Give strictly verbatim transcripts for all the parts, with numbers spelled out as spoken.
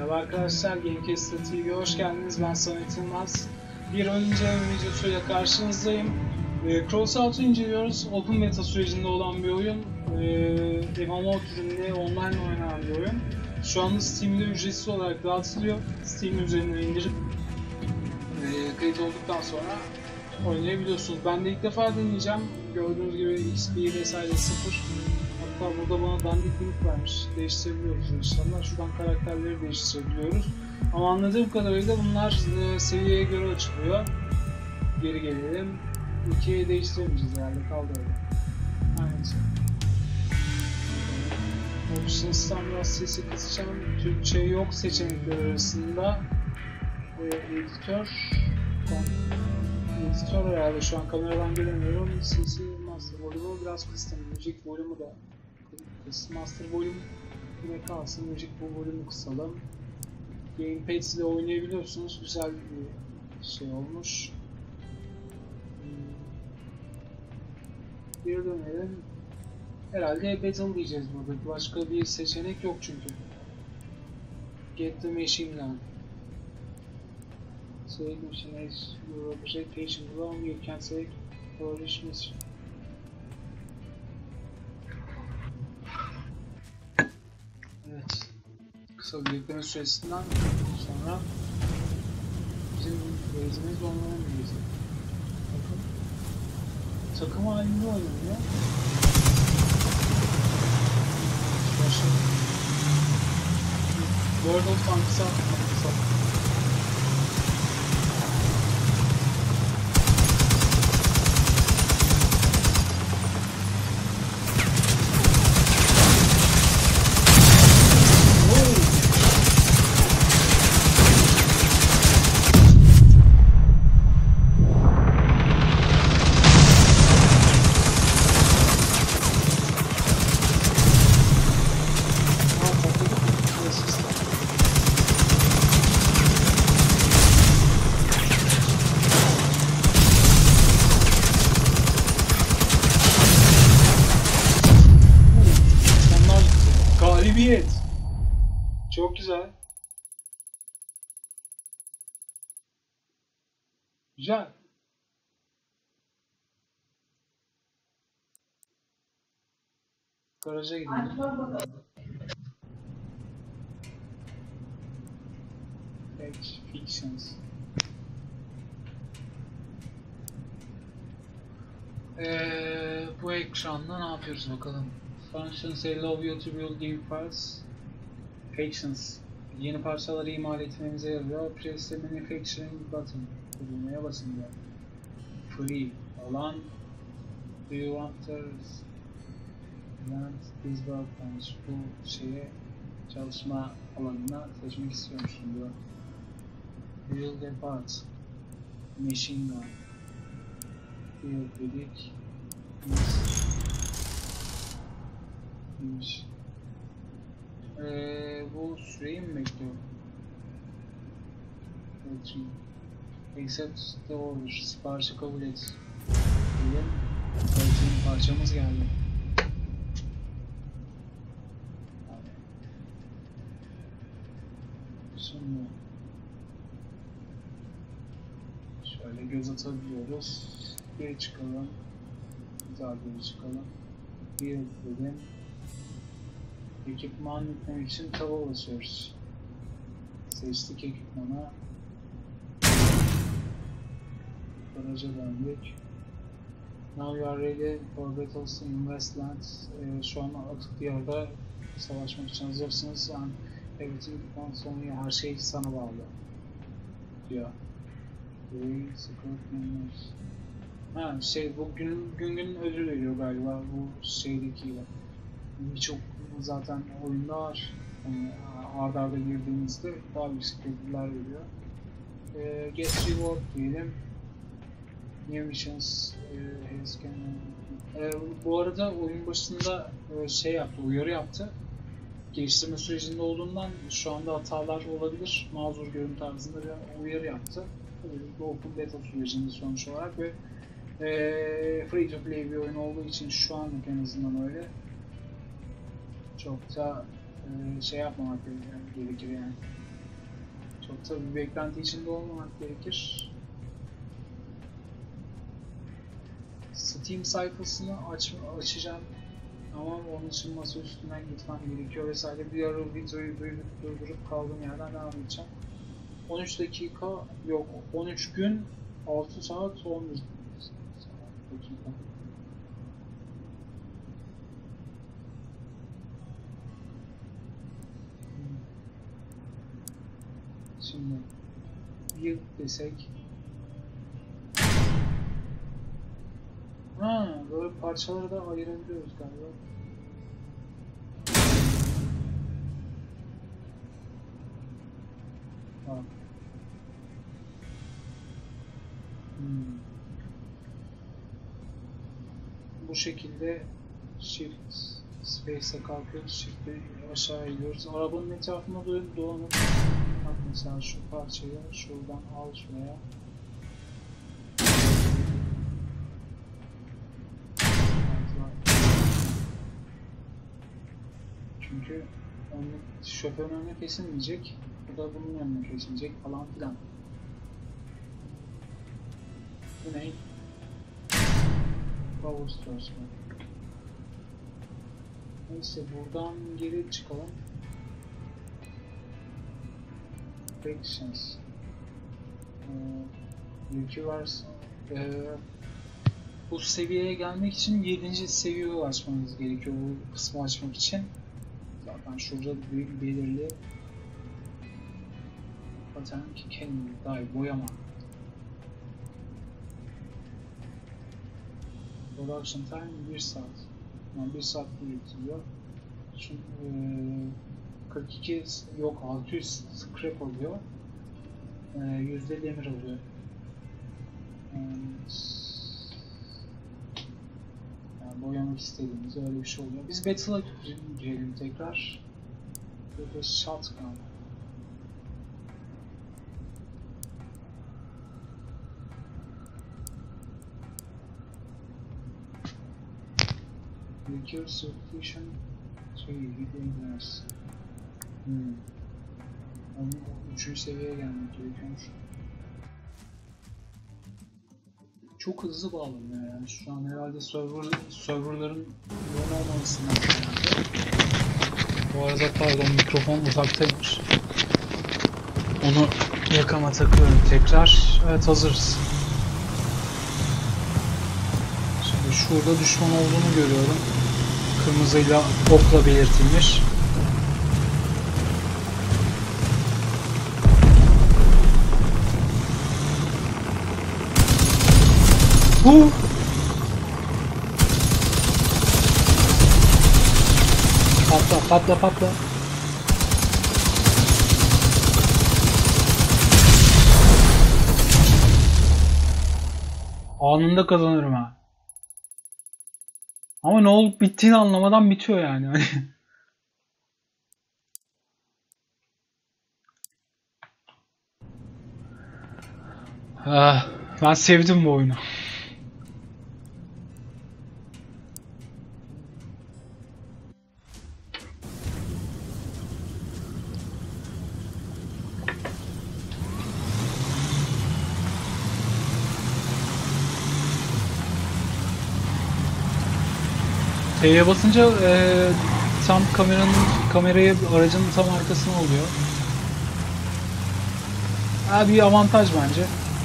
Merhaba arkadaşlar, Gamecast T V'ye hoş geldiniz. Ben Samet Yılmaz. Bir oyun inceleme videosuyla karşınızdayım. E, Crossout'u inceliyoruz. Open Beta sürecinde olan bir oyun. E, M M O türünde online oynanan bir oyun. Şu anda Steam'de ücretsiz olarak dağıtılıyor. Steam üzerinden indirip e, kayıt olduktan sonra oynayabiliyorsunuz. Ben de ilk defa deneyeceğim. Gördüğünüz gibi X P vesaire sıfır. Hatta burada bana dandik link vermiş. Değiştirebiliyoruz inşallah. Şuradan karakterleri değiştirebiliyoruz. Ama anladığım kadarıyla bunlar e, seviyeye göre açılıyor. Geri gelelim. ikiye değiştiremeyeceğiz herhalde. Kaldı öyle. Aynen. Options'tan biraz sesi kısacağım. Türkçe yok seçenekler arasında. E, editör. Editör herhalde şu an kameradan göremiyorum. Sesi master volume'u biraz kıstım. Müzik volume'u da master volume yine kalsın. Müzik bu volume'u kısalım. Gamepad ile oynayabiliyorsunuz. Güzel bir şey olmuş. Geri dönelim. Herhalde battle diyeceğiz burada. Başka bir seçenek yok çünkü. Get the machine gun. Select machine as your representation belong. You can select Polish mission. Evet. Kısa bir bekleme süresinden sonra bizim base'imiz onların base'i. Bakın. Takım halinde oynanıyor. Başlayalım. World of Tanks'a kısa. Galibiyet. Çok güzel. Güzel. Garaja gidelim. Page Fictions. Ee, bu ekranda ne yapıyoruz bakalım. Functions allow you to build new parts. Factions. Yeni parçaları imal etmenize yarıyor. Press the manufacturing button. Kurulmaya basın diyor. Free. Alan. Do you want to plant this workbench? Bu şeye çalışma alanına seçmek istiyormuşum diyor. Build a part. Machine gun. Build dedik. Neymiş? Ee, bu süreyi mi bekliyor? Evet şimdi. Accept the order. Siparişi kabul et. Diyelim. Sayın parçamız geldi. Şimdi şöyle göz atabiliyoruz. Geri çıkalım. Güzel geri çıkalım. Bir dedim. Ekipman yüklemek için tava basıyoruz. Seçtik ekipmana. Garaja döndük. Now you are ready for battles in Westland. Ee, şu an atık diyarda savaşmak için hazırsınız. And everything depends on you. Her şey sana bağlı. Diyor. Ha şey bu gün gün gün ödül veriyor galiba bu şeydeki birçok zaten oyunda var. Yani arda arda girdiğimizde daha yüksek ödüller veriyor. E, get reward diyelim. New missions e, has e, bu arada oyun başında e, şey yaptı, uyarı yaptı. Geliştirme sürecinde olduğundan şu anda hatalar olabilir. Mazur görün tarzında bir uyarı yaptı. Bu Open Beta sürecinde sonuç olarak ve e, free to play bir oyun olduğu için şu anlık en azından öyle. Çok da e, şey yapmamak gerekir yani. Çok tabii bir beklenti içinde olmamak gerekir. Steam sayfasını aç, açacağım ama onun için masa üstünden gitmem gerekiyor vesaire. Bir ara videoyu durdurup kaldığım yerden devam edeceğim. on üç dakika yok, on üç gün altı saat on dakika. Şimdi bir desek, ha böyle parçaları da ayırabiliyoruz galiba. Bak. Hmm. Bu şekilde shift space'e kalkıyoruz, shift'e aşağı iniyoruz. Arabanın etrafına dönüp dolanıp, bak mesela şu parçayı şuradan al şuraya. Çünkü onun şoförün önüne kesilmeyecek, bu da bunun önüne kesilecek falan filan. Bu ne? Power source. Neyse buradan geri çıkalım. Actions. Yükü varsa. Ee, bu seviyeye gelmek için yedinci seviyeye ulaşmanız gerekiyor bu kısmı açmak için. Zaten şurada büyük belirli zaten ki kendini dahi boyama. Production time bir saat. Yani bir saat üretiyor. Çünkü e, kırk iki yok altı yüz scrap oluyor. E, yüzde demir oluyor. Yani boyamak istediğimiz öyle bir şey oluyor. Biz Battle'a girelim tekrar. Burada shotgun. Recure Certification şey, Readiness. Hmm. Onun üçüncü seviyeye gelmek gerekiyormuş. Çok hızlı bağlanıyor yani. Şu an herhalde server, serverların yoğun olmasından kaynaklı. Bu arada pardon, mikrofon uzaktaymış. Onu yakama takıyorum tekrar. Evet, hazırız. Şimdi şurada düşman olduğunu görüyorum. Kırmızıyla okla belirtilmiş. Bu patla patla patla. Anında kazanırım ha. Ama ne olup bittiğini anlamadan bitiyor yani. Ah, ben sevdim bu oyunu. T'ye basınca e, tam kameranın kamerayı aracın tam arkasına oluyor. Ha, bir avantaj bence.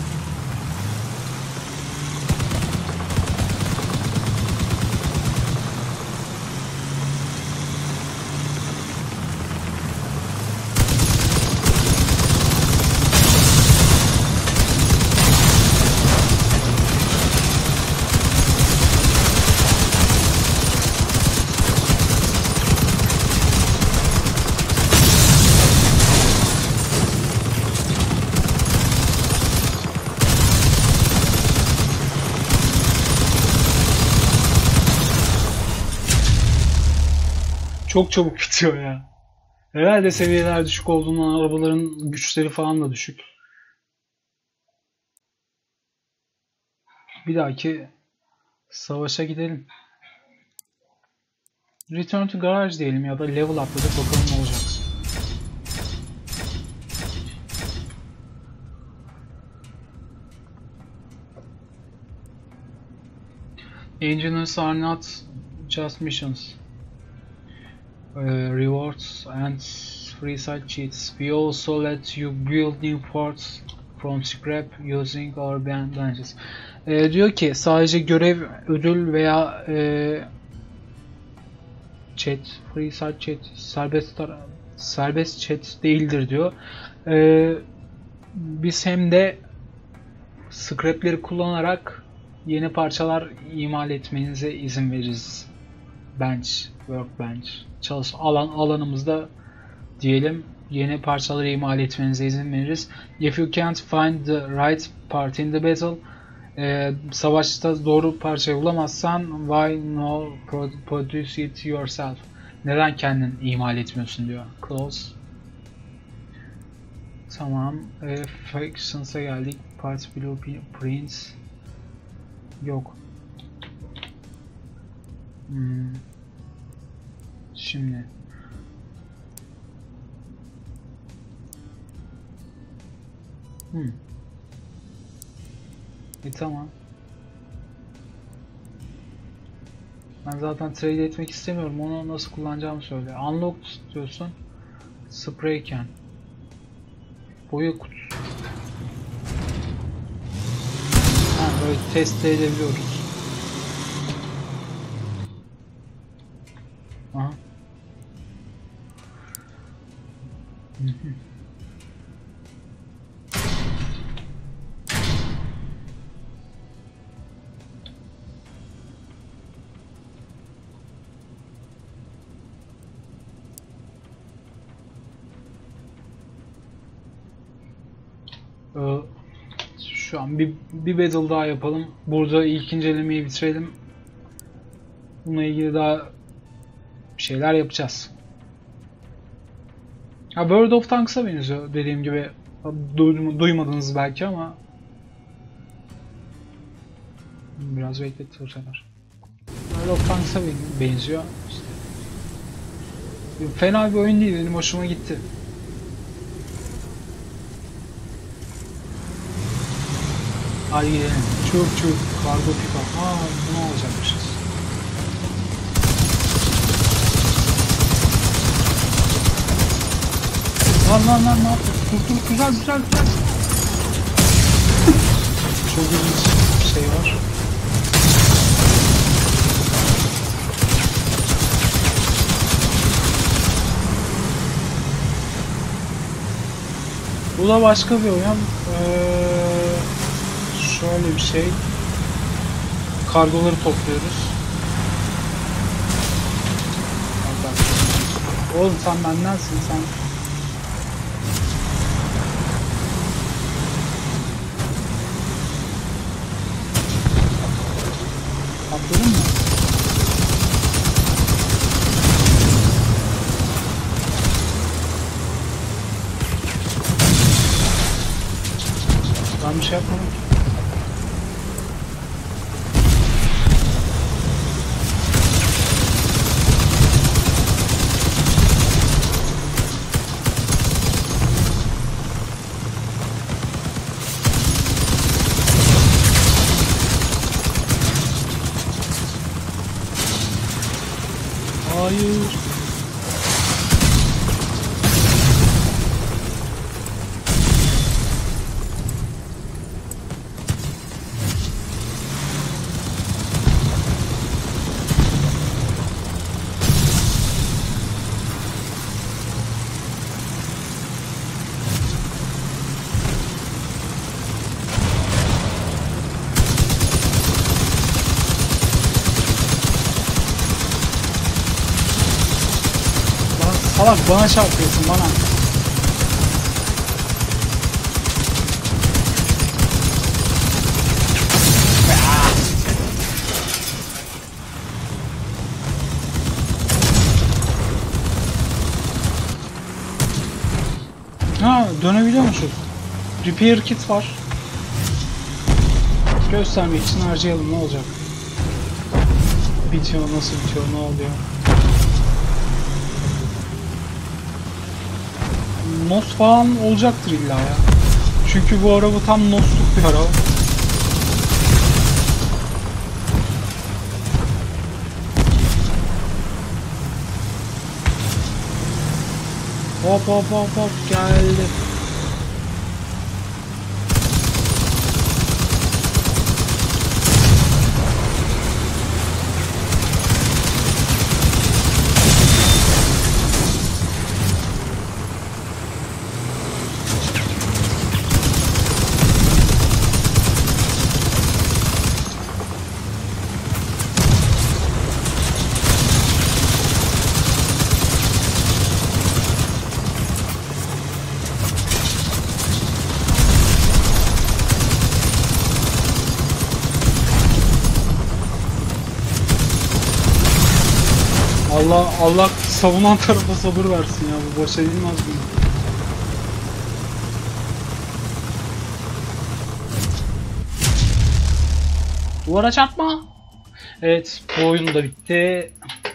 Çok çabuk bitiyor ya. Herhalde seviyeler düşük olduğundan arabaların güçleri falan da düşük. Bir dahaki savaşa gidelim. Return to Garage diyelim ya da level atladık, bakalım ne olacak. Engineers are not just missions, uh, rewards and free side cheats. We also let you build new parts from scrap using our benches. E, diyor ki sadece görev, ödül veya e, chat, free side chat, serbest serbest chat değildir diyor. E, biz hem de scrapleri kullanarak yeni parçalar imal etmenize izin veririz. Bench, workbench, çalış alan alanımızda diyelim, yeni parçaları imal etmenize izin veririz. If you can't find the right part in the battle, e, savaşta doğru parçayı bulamazsan, why no produce it yourself? Neden kendin imal etmiyorsun diyor. Close. Tamam. E, Factions'a geldik. Parts blueprints yok. Hmm. Şimdi hmm. E tamam. Ben zaten trade etmek istemiyorum. Onu nasıl kullanacağımı söyle. Unlock diyorsun. Spray can. Boya kutusu. Ha, böyle test edebiliyoruz. Aha. Hı hı. Ee, şu an bir, bir battle daha yapalım. Burada ilk incelemeyi bitirelim. Bununla ilgili daha bir şeyler yapacağız. Ha, World of Tanks'a benziyor dediğim gibi. Duymadınız belki ama biraz bekletti bu sefer. World of Tanks'a benziyor. İşte. Fena bir oyun değil, benim hoşuma gitti. Hadi gidelim. Çok çok kargo pick-up. Aa, bunu alacakmışız. Lan lan lan ne yaptın? Dur dur, güzel güzel güzel. Çok ilginç bir şey var. Bu da başka bir oyun. Ee, şöyle bir şey. Kargoları topluyoruz. Oğlum sen bendensin, sen. Atladın mı? Ben bir şey yapmadım. Hayır. Salak, bana çarpıyorsun, bana. Ha, dönebiliyormuşuz. Repair kit var. Göstermek için harcayalım, ne olacak? Bitiyor, nasıl bitiyor, ne oluyor? Nos falan olacaktır illa ya. Çünkü bu araba tam nosluk bir araba. Hop hop hop hop geldi. Allah Allah savunan tarafa sabır versin ya, bu başa edilmez mi? Duvara çarpma. Evet, bu oyun da bitti.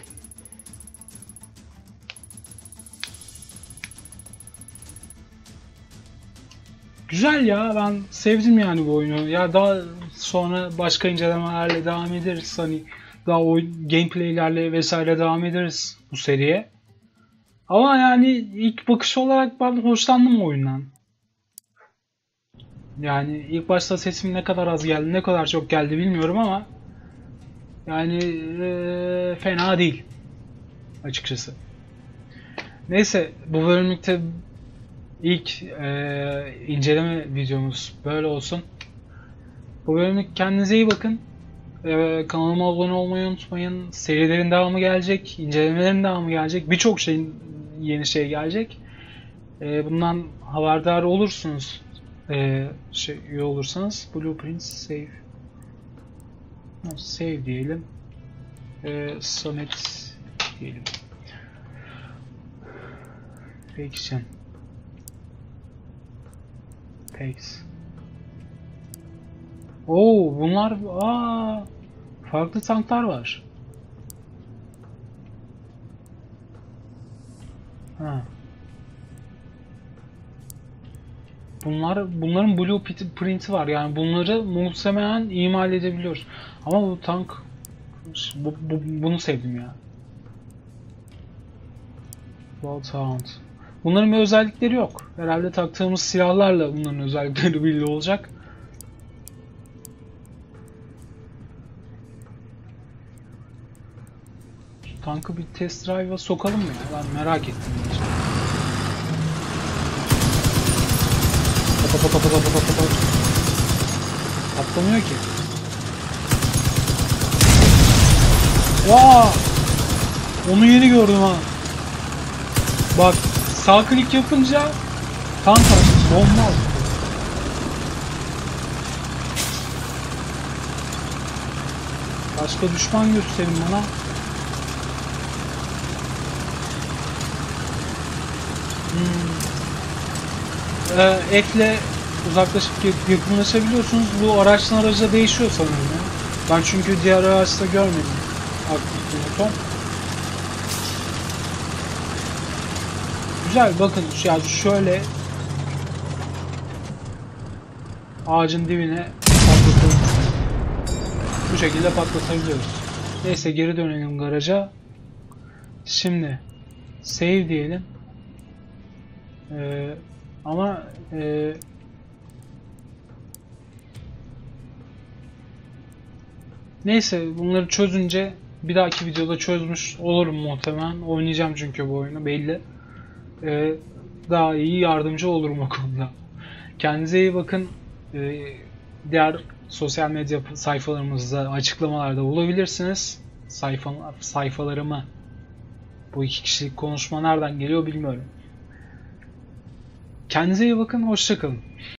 Güzel ya, ben sevdim yani bu oyunu. Ya daha sonra başka incelemelerle devam ederiz, hani daha oyun gameplaylerle vesaire devam ederiz bu seriye. Ama yani ilk bakış olarak ben hoşlandım oyundan. Yani ilk başta sesim ne kadar az geldi, ne kadar çok geldi bilmiyorum ama yani ee, fena değil açıkçası. Neyse, bu bölümlükte ilk ee, inceleme videomuz böyle olsun. Bu bölümlük kendinize iyi bakın. Ee, kanalıma abone olmayı unutmayın. Serilerin devamı gelecek, incelemelerin devamı gelecek. Birçok şeyin yeni şey gelecek. Ee, bundan haberdar olursunuz. Ee, şey üye olursanız. Blueprints save. Save diyelim. Ee, Samet diyelim. Faction. Fakes. Oo, bunlar aa farklı tanklar var. Ha. Bunlar bunların blueprint'i var. Yani bunları muhtemelen imal edebiliyoruz. Ama bu tank bu, bu, bunu sevdim ya. Bloodhound. Bunların bir özellikleri yok. Herhalde taktığımız silahlarla bunların özellikleri belli olacak. Tankı bir test drive'a sokalım mı ya? Ben merak ettim. Pat pat pat pat pat pat pat. Atlamıyor ki. Vaa! Onu yeni gördüm ha. Bak, sağ klik yapınca tank açtı. Bomba attı. Başka düşman gösterin bana. Hmm. Ee, ekle uzaklaşıp yakınlaşabiliyorsunuz. Bu araçtan araca değişiyor sanırım ya. Ben çünkü diğer araçta görmedim aktif bir buton. Güzel, bakın yani şöyle ağacın dibine patlatalım. Bu şekilde patlatabiliyoruz. Neyse, geri dönelim garaja. Şimdi save diyelim. Ee, ama e, neyse, bunları çözünce bir dahaki videoda çözmüş olurum muhtemelen. Oynayacağım çünkü bu oyunu belli. Ee, daha iyi yardımcı olurum o konuda. Kendinize iyi bakın. Ee, diğer sosyal medya sayfalarımızda açıklamalarda bulabilirsiniz. Sayfa, sayfalarımı. Bu iki kişilik konuşma nereden geliyor bilmiyorum. Kendinize iyi bakın. Hoşça kalın.